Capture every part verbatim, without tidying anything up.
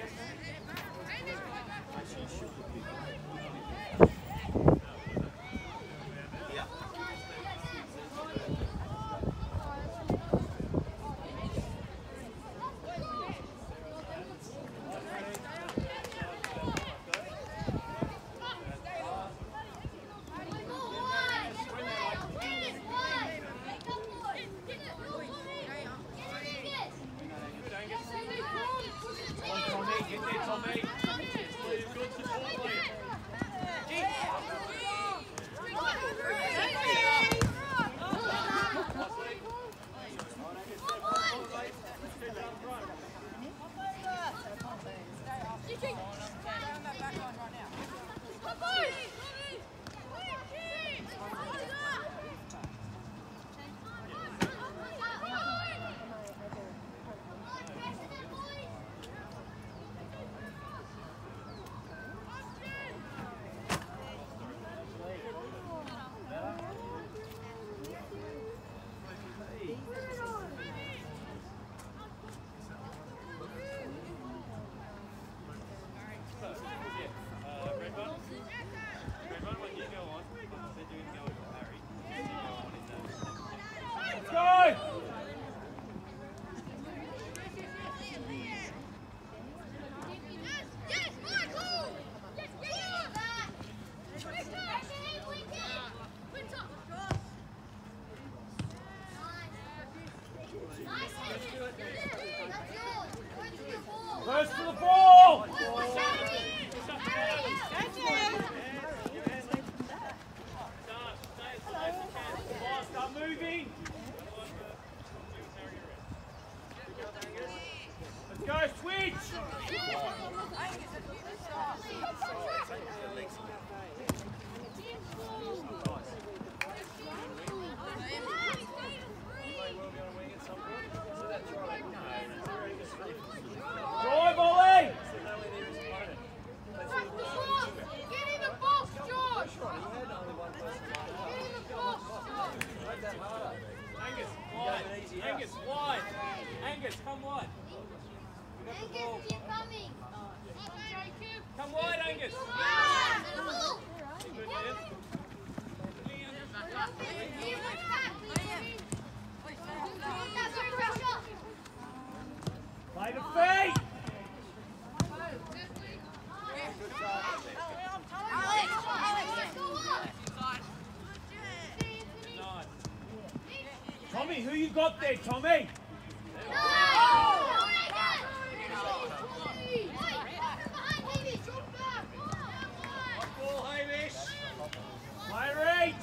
First to the ball! Start moving! Let's go, switch! Drive, Ollie! Get in the box, George! Get in the box! Angus, wide. Angus, wide. Angus, come wide. Angus, keep coming! Come wide, Angus! Play the feet! Tommy, who you got there, Tommy? Play reach!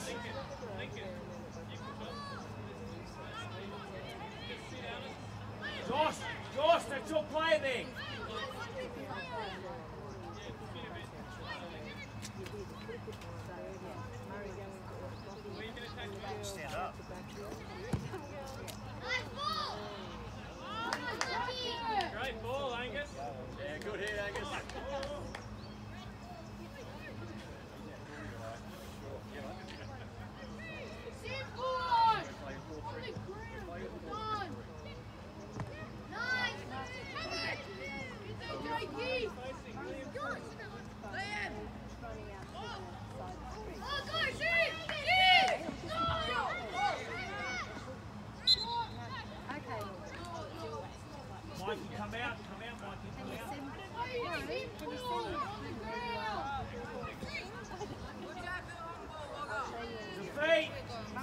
Josh, Josh, that's your player there. Stand up. Great ball, Angus. Yeah, good hit, Angus. Mikey, come out, come out, Mikey, come out. Defeat!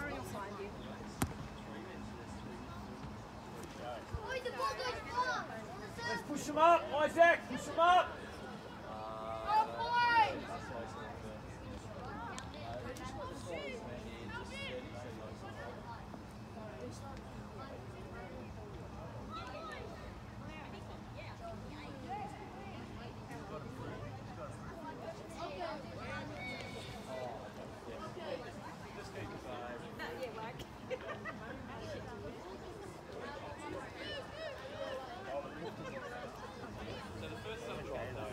Let's push him up, Isaac, push him up! So the first subject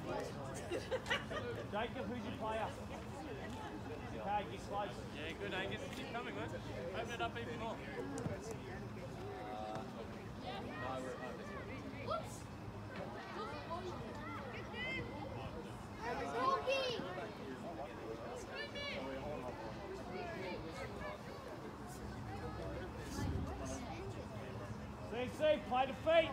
Jacob, who's your player? Okay, get close. Yeah, good Angus. Keep coming, man. Open it up even more. C C, play to feet.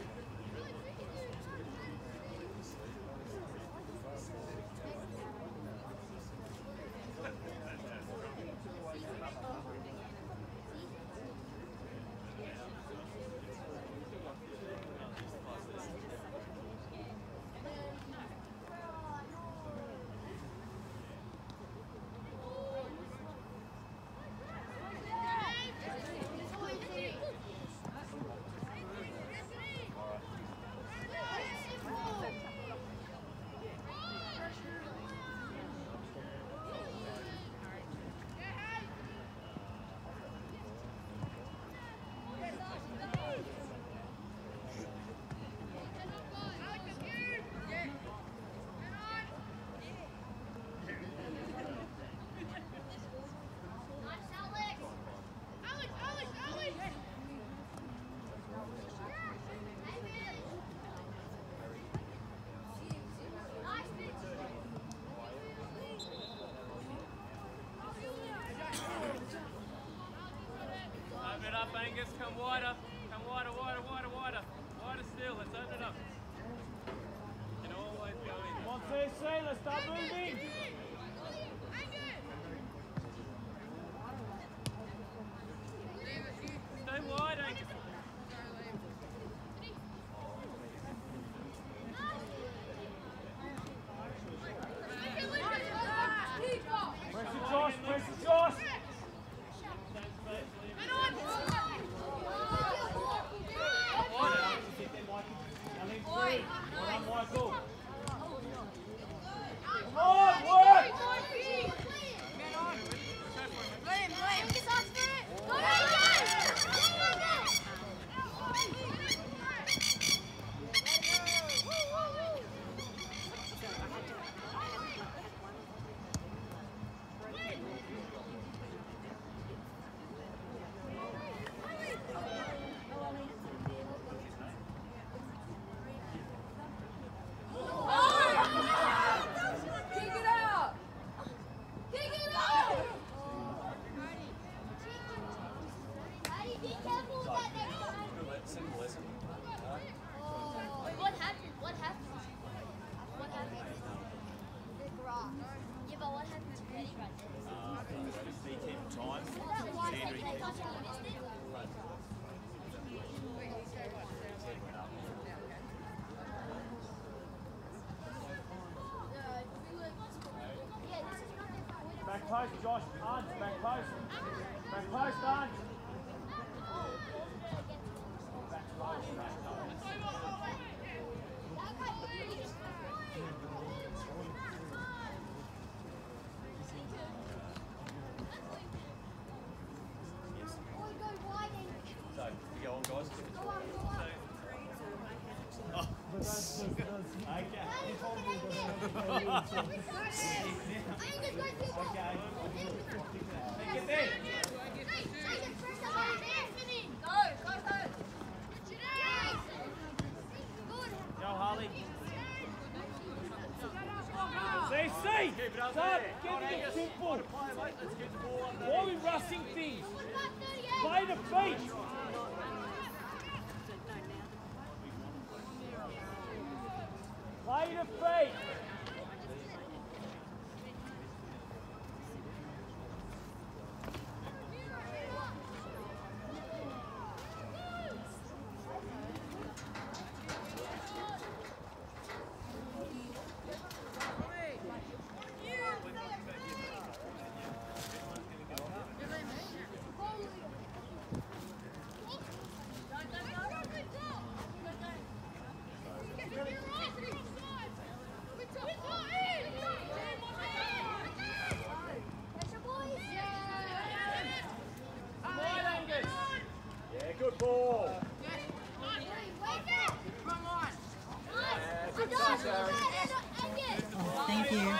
Open it up, Angus. Come wider. Come wider, wider, wider, wider. Wider still. Let's open it up. You can always go in. Come on, C C, let's start moving. Stay wide, Angus. Press it, Josh, press it, Josh. Well done, Michael. Come on, work! What happened? What happened? What happened? The grass. Yeah, but what happened to Betty right there? He keep time. They touched him, missed it? Back post, Josh. Arns, back post. Back post, Arns. Back post, back post. So, you go on, guys. Get there. Go, Harley. C C! Start getting it simple. Why are we rushing things? Play the feet. Play the feet. Good ball. Come on. Good Thank you.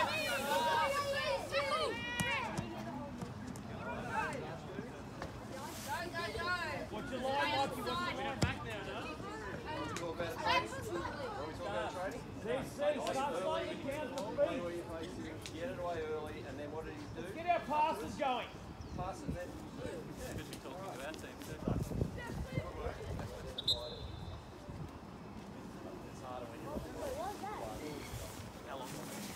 What's your line, Mikey? What's your line? Back now, no? C C, start slowing it down for speed. Get it away early, and then what did he do? Get our passes going. Pass it then. Because we're talking about team too. It's harder when you're What was that? How long?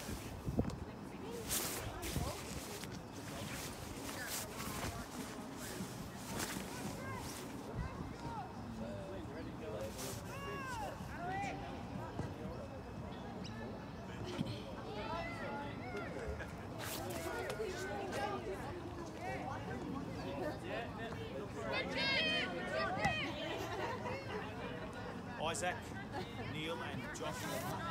Isaac, Neil and Joshua.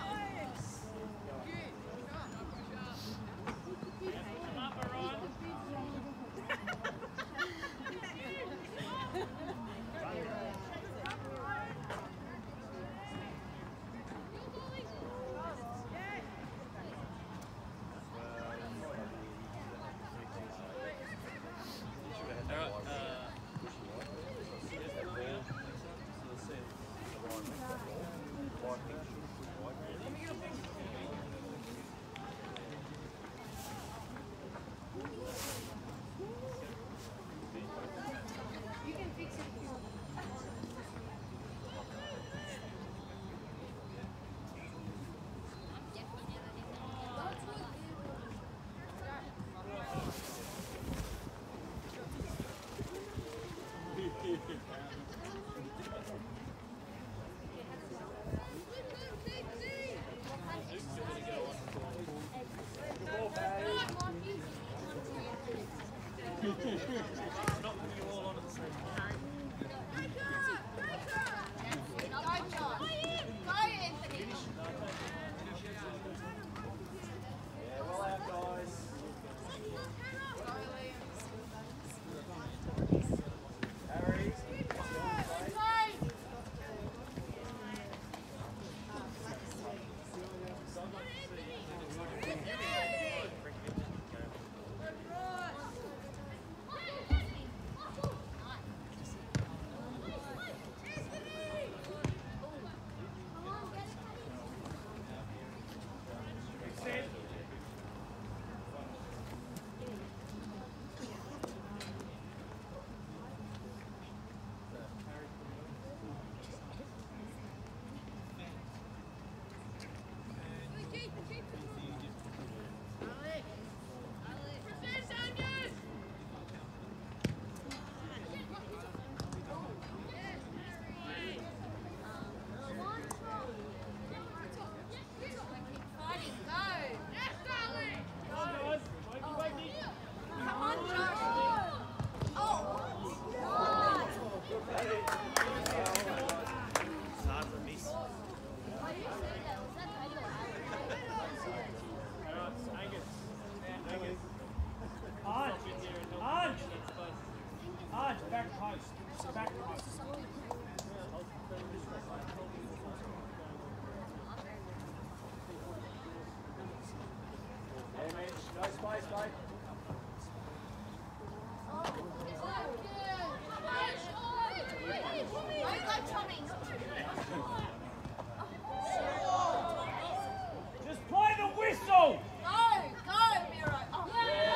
Just play the whistle! Go, go, Miro. Oh.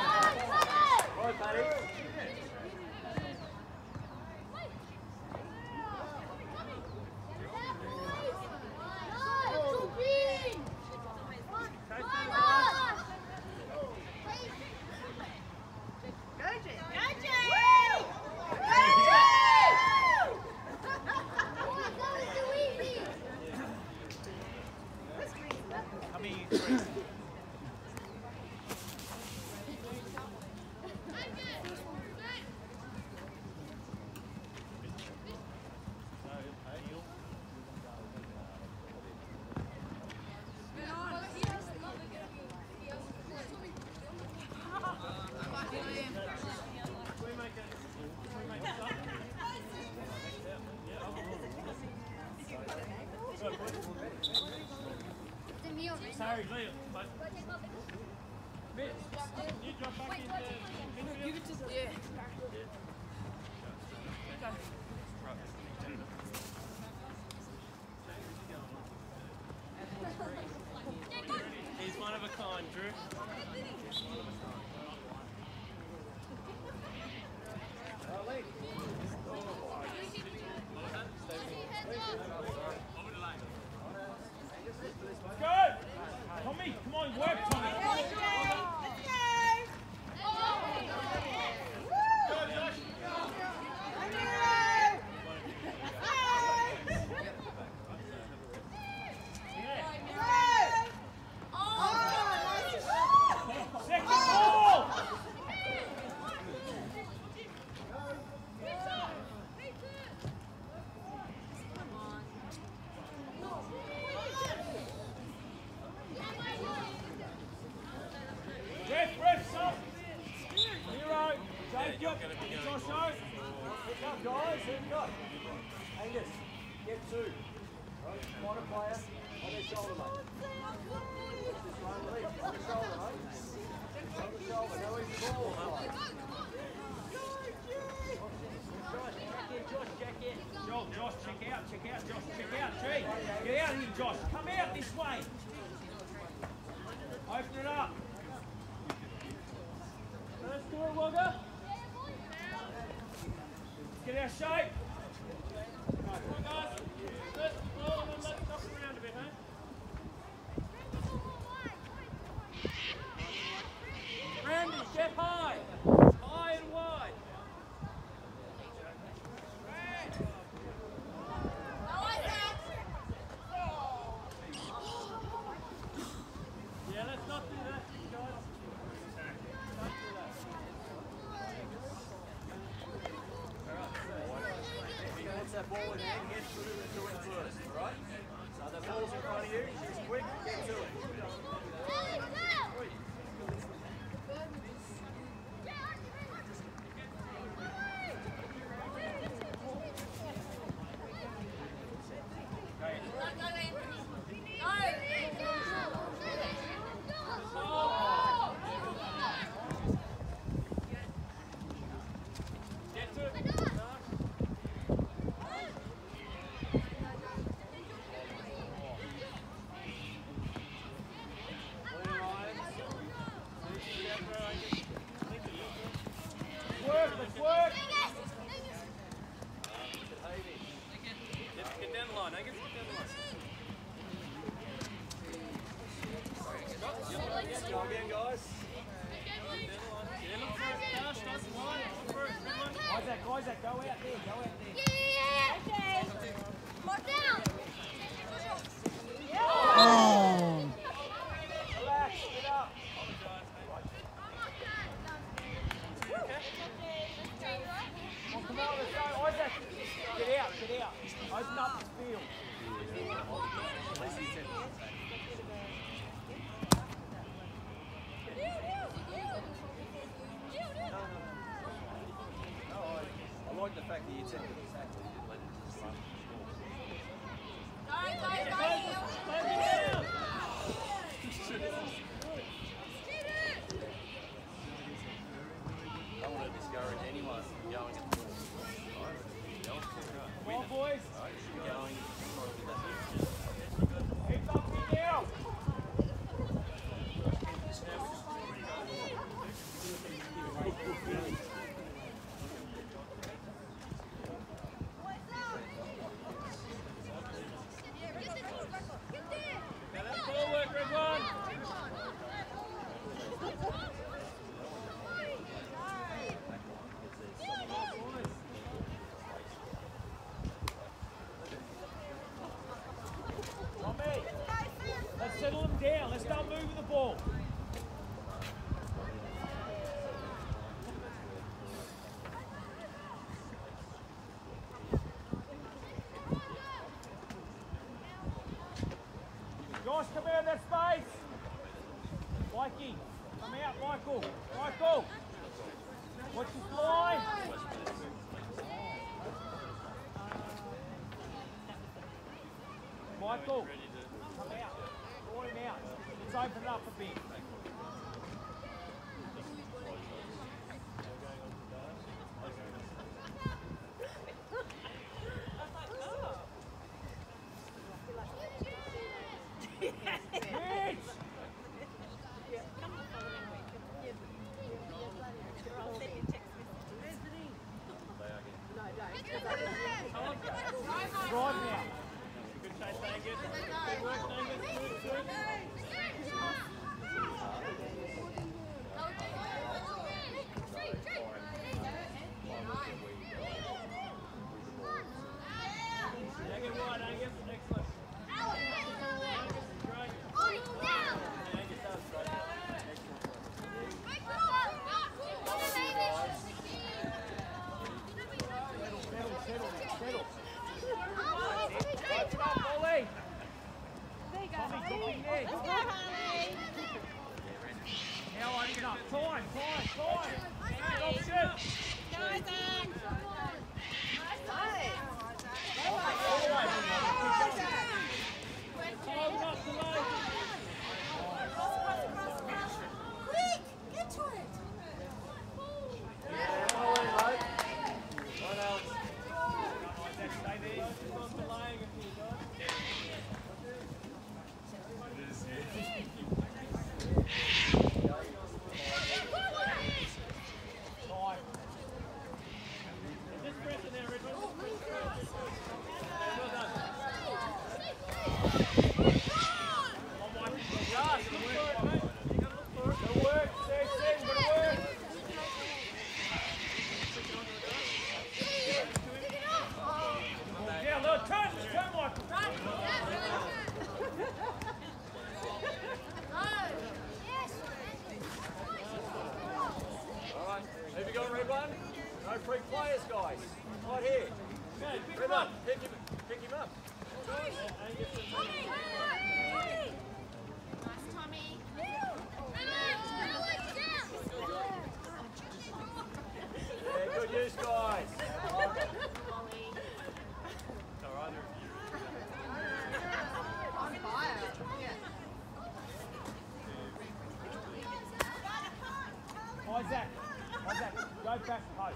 Yeah. Right, buddy. Sorry. Harry, Liam. But Mitch, you drop back in the midfield. Give it to the... Yeah. He's one of a kind, Drew. Go! Tommy, come on, work, Tommy. Second ball! Ref, ref, stop! Hero, Jake, Josh, Josh, Pick up, guys. Here we go. Angus, get two. Right, find a player on their shoulder, mate. Just run the lead. On the shoulder, mate. On the shoulder. Now where's the ball? Right. Josh, Josh, check out, check out, Josh, check out, Tree. Get out here, Josh. Come out this way. Open it up. Let's do it, Wugger. Get our shape. Come on, guys. Let's roll and let's knock it around a bit, huh? Randy, get high. High and wide. Yeah, let's not do that, guys. Don't do that. If you want that ball in hand, get to it, do it first, alright? So the ball's in front of you, just quick, get to it. Get to it. Work, let's work. Get, get down the line, Angus. Get down the line. Go again, guys. Yeah, look for it. Dash, nice and wide. Look for it. Good one. Isaac, Isaac, go out there, go out there. Relax, get up. Oh, come on, let's go. Isaac, get out, get out. Open up the field. I like the fact that you said it exactly. You didn't let it just run. I don't want to discourage anyone from going at the ball. Come on, boys. Alright, you should be going probably that. Keep up here now. Now that's ball work, red one. Tommy, let's settle them down. Let's start moving the ball. Josh, come out of that space. Mikey, come out, Michael. Michael, watch your fly. Michael, come out. Draw him out. It's open it up a bit. Isaac, Isaac, go back post.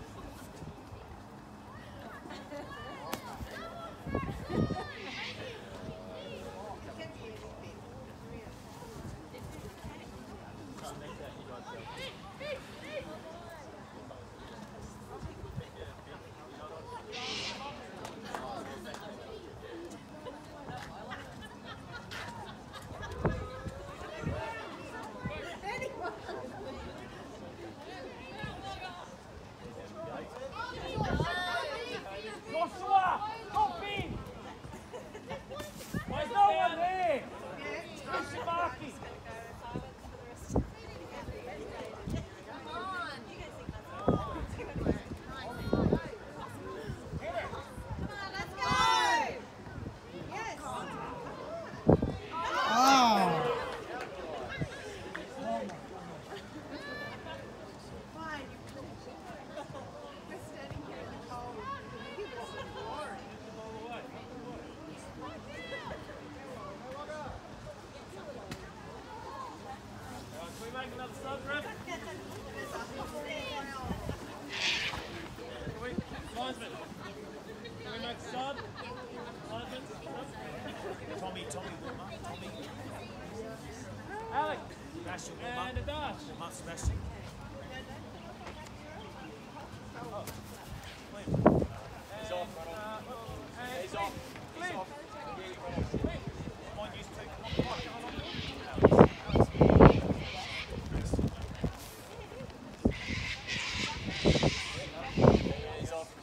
Tommy, Tommy, warm up. Tommy. Alex. Sebastian, warm up. And a dash. Warm up, Sebastian. Oh. He's off, run off. And He's off. He's off. Come on, you two. Come on, come on. He's off.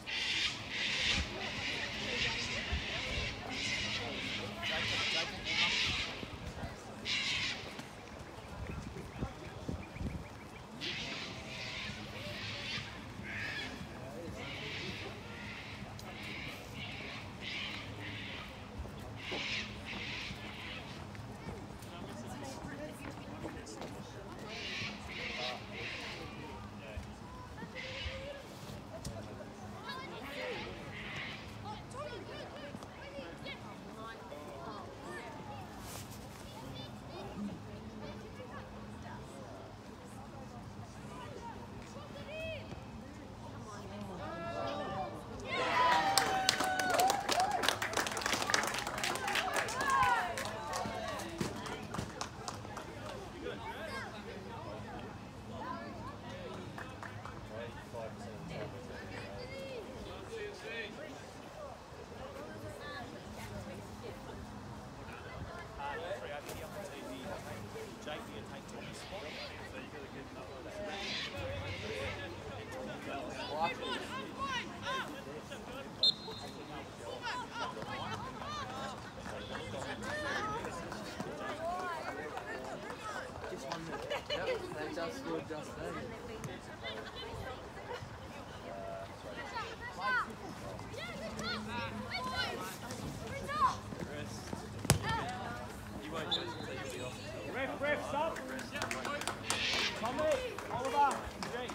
Ref, ref, stop. Tommy, Oliver, Jake.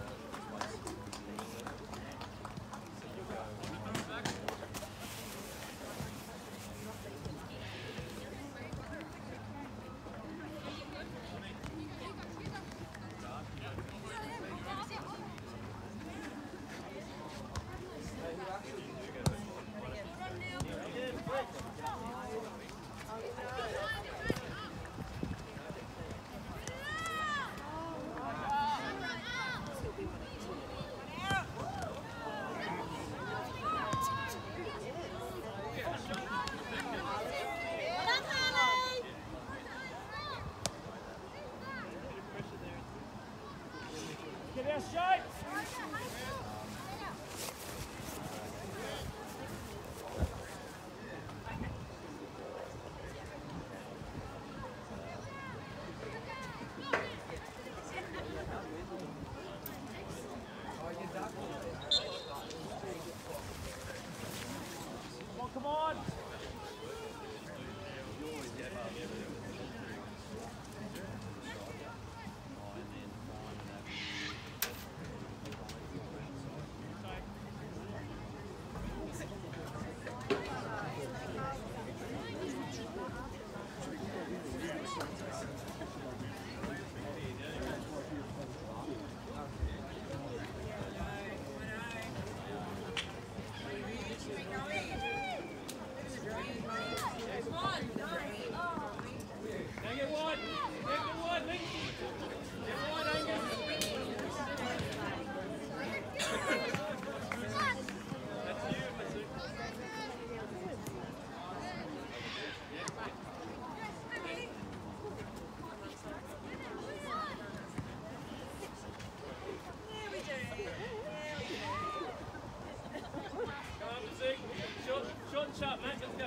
Get our shape. Come on, come on. Short and sharp, mate. Let's go.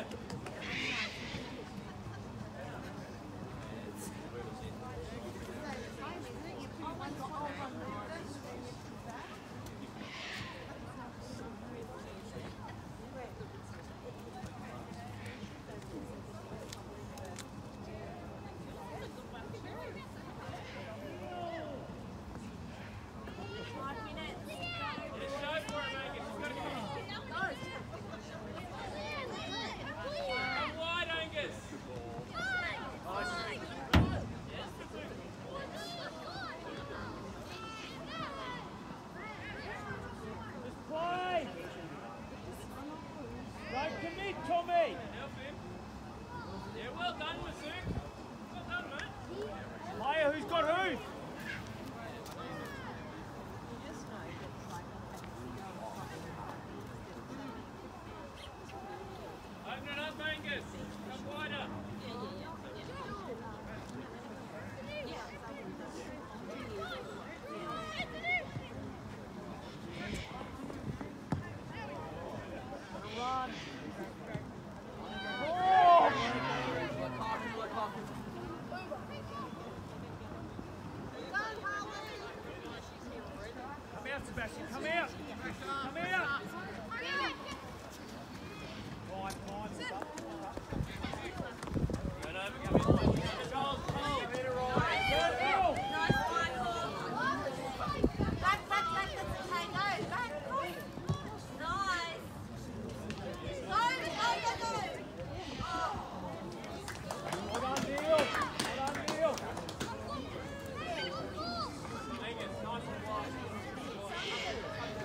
Tommy! Yeah, well done, Masook. Well done, mate. Maya, who's got who? Open it up, Angus. Come wider. Run. Come out, Sebastian. Come out. Come out. Fine, fine. Run over, come in. Charles, Charles. Get it right. Get it, Bill. Back, back, back, that's okay. Go, back. Nice. Go, go, go, go. Well done, Neil. Well done, Neil. Angus, nice and wide.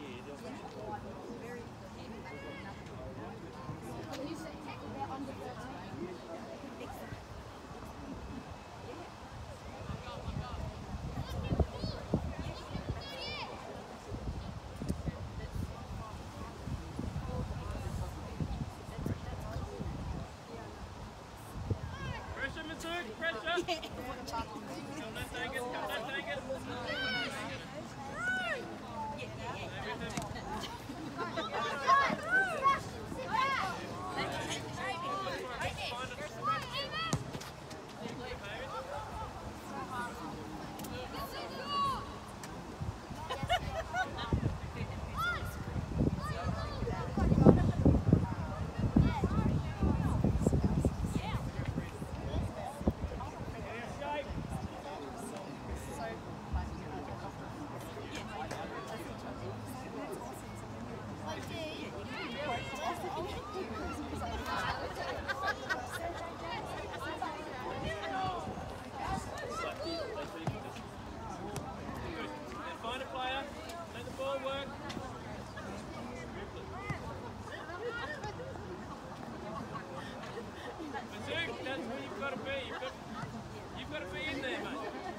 Pressure, Masood, pressure. Come, let's take it, come, let's take it. Find a player, let the ball work. Masood, that's where you've got to be. You've got, you've got to be in there, mate.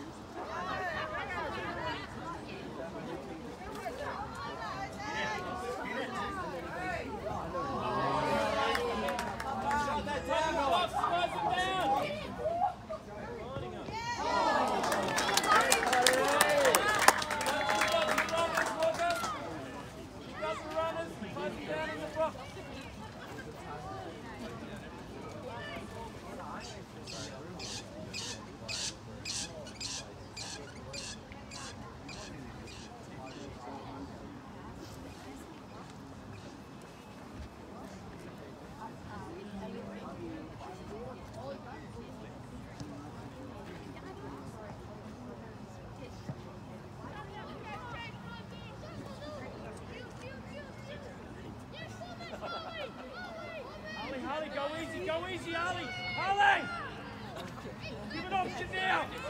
Shut that down, Close, Alex. close it down. Lining up. Harley, Harley, go easy, go easy, Harley! Harley! Give an option now!